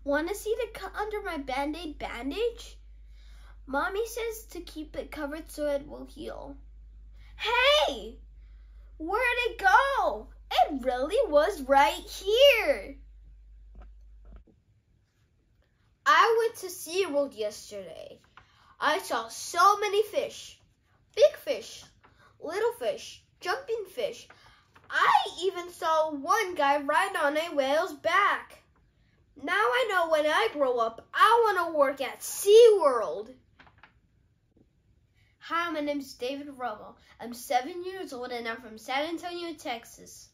Want to see the cut under my Band-Aid bandage? Mommy says to keep it covered so it will heal. Hey! Where'd it go? It really was right here. I went to SeaWorld yesterday. I saw so many fish. Big fish, little fish, jumping fish. I even saw one guy ride on a whale's back. Now I know when I grow up, I want to work at SeaWorld. Hi, my name is David Romo. I'm 7 years old and I'm from San Antonio, Texas.